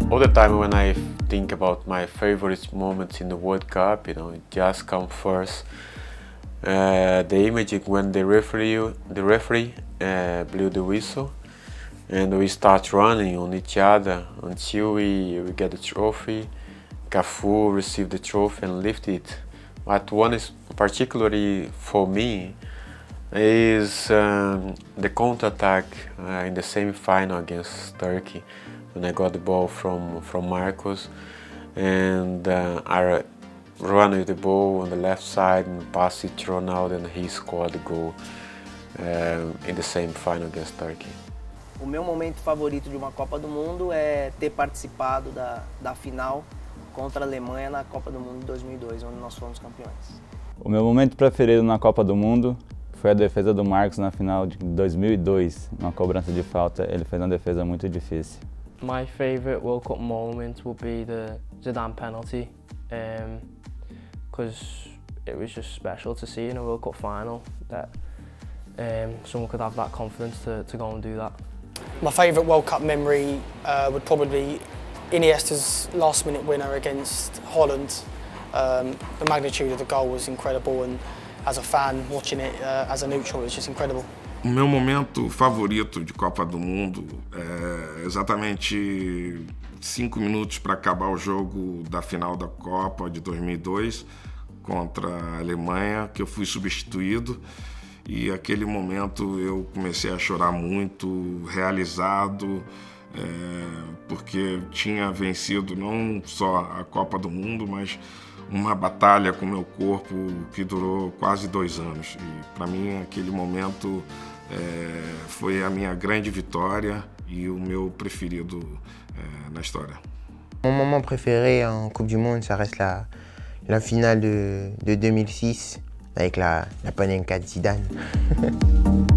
All the time when I think about my favorite moments in the World Cup, it just comes first. The image when the referee blew the whistle, and we start running on each other until we get the trophy. Cafu received the trophy and lift it. But one is particularly for me is the counter-attack in the semi-final against Turkey, when I got the ball from Marcos, and I run with the ball on the left side and pass it to Ronaldo, and he scored the goal in the semi-final against Turkey. O meu momento favorito de uma Copa do Mundo é ter participado da final contra a Alemanha na Copa do Mundo de 2002, onde nós fomos campeões. O meu momento preferido na Copa do Mundo foi a defesa do Marcos na final de 2002, uma cobrança de falta. Ele fez uma defesa muito difícil. My favourite World Cup moment would be the Zidane penalty, because it was just special to see in a World Cup final that someone could have that confidence to go and do that. My favourite World Cup memory would probably be Iniesta's last-minute winner against Holland. The magnitude of the goal was incredible, and as a fan watching it as a neutral, it was just incredible. O meu momento favorito de Copa do Mundo é exatamente 5 minutos para acabar o jogo da final da Copa de 2002 contra a Alemanha, que eu fui substituído, e aquele momento eu comecei a chorar muito, realizado, porque tinha vencido não só a Copa do Mundo, mas uma batalha com o meu corpo que durou quase 2 anos. E para mim aquele momento foi a minha grande vitória e o meu preferido na história. Mon moment préféré en Coupe du Monde, ça reste la finale de 2006 avec la Panenka de Zidane.